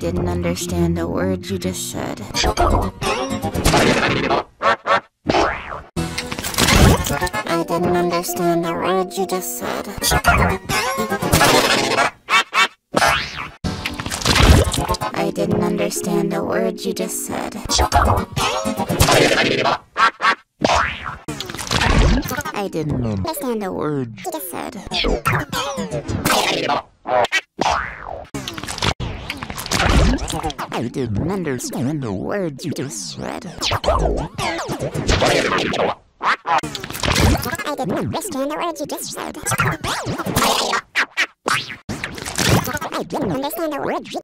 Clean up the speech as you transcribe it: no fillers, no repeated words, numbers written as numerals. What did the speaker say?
didn't understand a word you just said. I didn't understand a word you just said. I didn't understand a word you just said. I didn't understand a word you just said. I didn't understand the words you just read. I didn't understand the words you just said. I didn't understand the words you